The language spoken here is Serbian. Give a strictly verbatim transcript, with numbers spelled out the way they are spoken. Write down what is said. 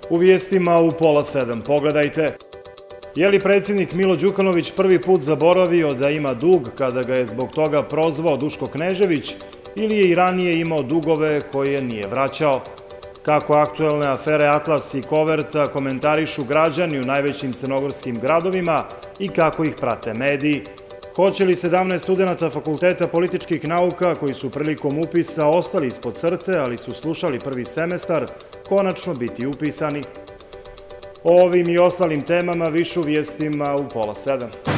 U vijestima u pola sedam pogledajte. Je li predsjednik Milo Đukanović prvi put zaboravio da ima dug kada ga je zbog toga prozvao Duško Knežević ili je i ranije imao dugove koje nije vraćao? Kako aktuelne afere Atlas i Koverta komentarišu građani u najvećim crnogorskim gradovima i kako ih prate mediji? Hoće li sedamnaest studenata Fakulteta političkih nauka koji su prilikom upisa ostali ispod crte, ali su slušali prvi semestar, konačno biti upisani? O ovim i ostalim temama više u vijestima u pola sedam.